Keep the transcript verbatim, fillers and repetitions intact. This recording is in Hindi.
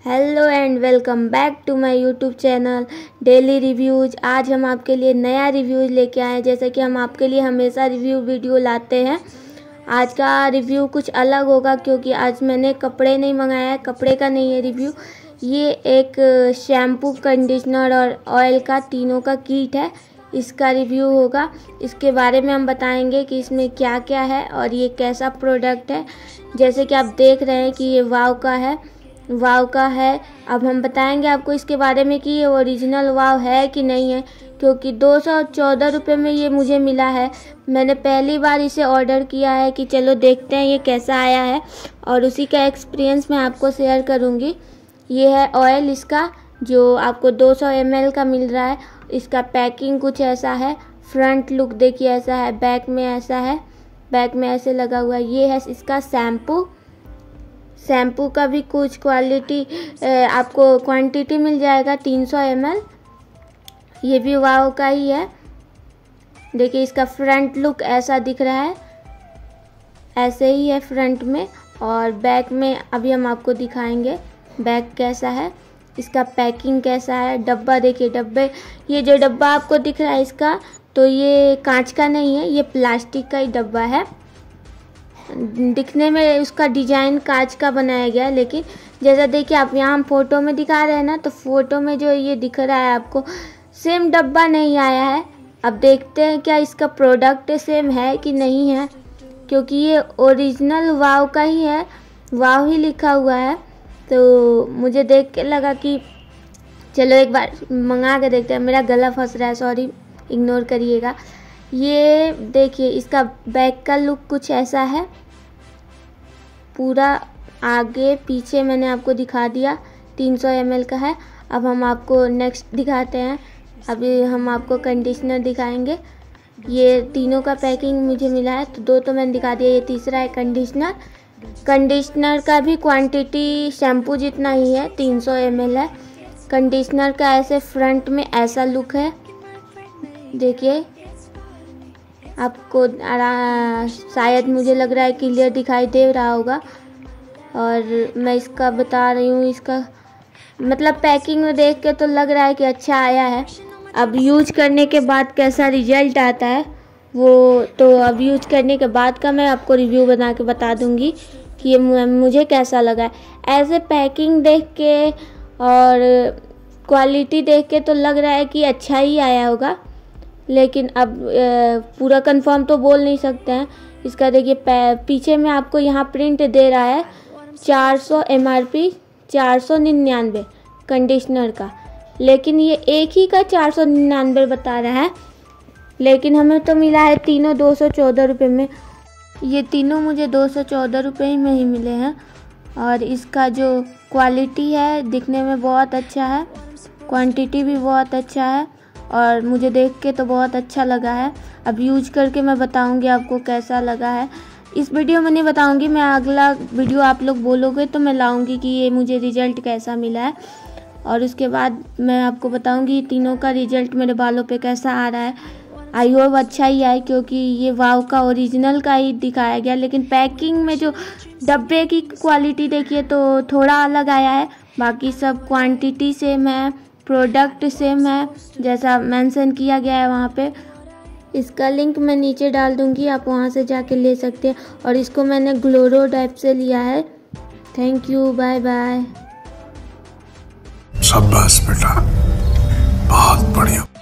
Hello and welcome back to my YouTube channel daily reviews. आज हम आपके लिए नया रिव्यूज़ लेके आए हैं। जैसे कि हम आपके लिए हमेशा रिव्यू वीडियो लाते हैं। आज का रिव्यू कुछ अलग होगा क्योंकि आज मैंने कपड़े नहीं मंगाया है, कपड़े का नहीं है रिव्यू। ये एक शैम्पू, कंडीशनर और ऑयल का तीनों का किट है, इसका रिव्यू होगा। इसके बारे में हम बताएंगे कि इसमें क्या क्या है और ये कैसा प्रोडक्ट है। जैसे कि आप देख रहे हैं कि ये वाव का है, वाव का है। अब हम बताएंगे आपको इसके बारे में कि ये ओरिजिनल वाव है कि नहीं है, क्योंकि दो सौ चौदह रुपये में ये मुझे मिला है। मैंने पहली बार इसे ऑर्डर किया है कि चलो देखते हैं ये कैसा आया है, और उसी का एक्सपीरियंस मैं आपको शेयर करूँगी। ये है ऑयल इसका, जो आपको दो सौ एम एल का मिल रहा है। इसका पैकिंग कुछ ऐसा है, फ्रंट लुक देखिए ऐसा है, बैक में ऐसा है, बैक में ऐसे लगा हुआ है। ये है इसका शैम्पू। शैम्पू का भी कुछ क्वालिटी आपको क्वांटिटी मिल जाएगा, तीन सौ एम एल। ये भी वाव का ही है। देखिए इसका फ्रंट लुक ऐसा दिख रहा है, ऐसे ही है फ्रंट में। और बैक में अभी हम आपको दिखाएंगे बैक कैसा है, इसका पैकिंग कैसा है। डब्बा देखिए, डब्बे ये जो डब्बा आपको दिख रहा है इसका, तो ये कांच का नहीं है, ये प्लास्टिक का ही डब्बा है। दिखने में उसका डिजाइन कांच का बनाया गया है, लेकिन जैसा देखिए आप यहाँ हम फोटो में दिखा रहे हैं ना, तो फोटो में जो ये दिख रहा है आपको सेम डब्बा नहीं आया है। अब देखते हैं क्या इसका प्रोडक्ट सेम है कि नहीं है, क्योंकि ये ओरिजिनल वाव का ही है, वाव ही लिखा हुआ है। तो मुझे देख के लगा कि चलो एक बार मंगा के देखते हैं। मेरा गला फंस रहा है, सॉरी, इग्नोर करिएगा। ये देखिए इसका बैक का लुक कुछ ऐसा है, पूरा आगे पीछे मैंने आपको दिखा दिया। तीन सौ एम एल का है। अब हम आपको नेक्स्ट दिखाते हैं। अभी हम आपको कंडीशनर दिखाएंगे। ये तीनों का पैकिंग मुझे मिला है, तो दो तो मैंने दिखा दिया, ये तीसरा है कंडीशनर। कंडीशनर का भी क्वांटिटी शैम्पू जितना ही है, तीन सौ एम एल है। कंडीशनर का ऐसे फ्रंट में ऐसा लुक है, देखिए आपको शायद मुझे लग रहा है क्लियर दिखाई दे रहा होगा। और मैं इसका बता रही हूँ, इसका मतलब पैकिंग में देख के तो लग रहा है कि अच्छा आया है। अब यूज करने के बाद कैसा रिजल्ट आता है वो तो अब यूज करने के बाद का मैं आपको रिव्यू बना के बता दूंगी कि ये मुझे कैसा लगा है। ऐसे पैकिंग देख के और क्वालिटी देख के तो लग रहा है कि अच्छा ही आया होगा, लेकिन अब पूरा कंफर्म तो बोल नहीं सकते हैं। इसका देखिए पीछे में आपको यहाँ प्रिंट दे रहा है चार सौ एम आर पी, चार सौ निन्यानवे कंडीशनर का, लेकिन ये एक ही का चार सौ निन्यानवे बता रहा है। लेकिन हमें तो मिला है तीनों दो सौ चौदह रुपये में। ये तीनों मुझे दो सौ चौदह रुपये में ही मिले हैं। और इसका जो क्वालिटी है दिखने में बहुत अच्छा है, क्वांटिटी भी बहुत अच्छा है, और मुझे देख के तो बहुत अच्छा लगा है। अब यूज करके मैं बताऊंगी आपको कैसा लगा है। इस वीडियो में नहीं बताऊंगी, मैं अगला वीडियो आप लोग बोलोगे तो मैं लाऊंगी कि ये मुझे रिजल्ट कैसा मिला है, और उसके बाद मैं आपको बताऊंगी तीनों का रिजल्ट मेरे बालों पे कैसा आ रहा है। आई होप अच्छा ही आए, क्योंकि ये वाव का ओरिजिनल का ही दिखाया गया। लेकिन पैकिंग में जो डब्बे की क्वालिटी देखिए तो थोड़ा अलग आया है, बाकी सब क्वांटिटी सेम है, प्रोडक्ट सेम है जैसा मेंशन किया गया है वहाँ पे। इसका लिंक मैं नीचे डाल दूँगी, आप वहाँ से जाके ले सकते हैं। और इसको मैंने ग्लोरो टाइप से लिया है। Thank you, bye bye. शाबाश बेटा, बहुत बढ़िया।